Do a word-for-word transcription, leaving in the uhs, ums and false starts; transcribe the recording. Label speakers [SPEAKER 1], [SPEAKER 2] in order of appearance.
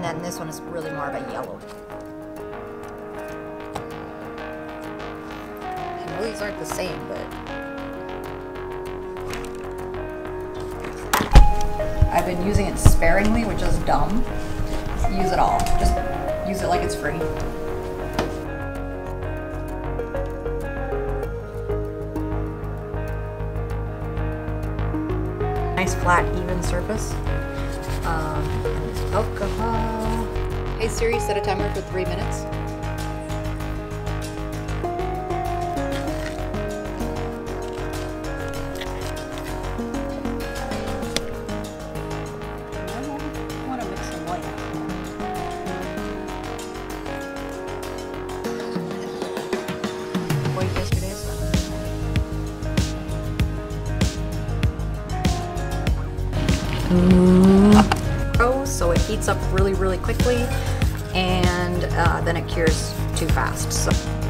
[SPEAKER 1] then this one is really more of a yellow. I know these aren't the same, but I've been using it sparingly, which is dumb. Use it all. Just use it like it's free. Nice flat, even surface. Um, and alcohol. Hey Siri, set a timer for three minutes. I want to mix some white. White yesterday, so. So it heats up really, really quickly, and uh, then it cures too fast. So.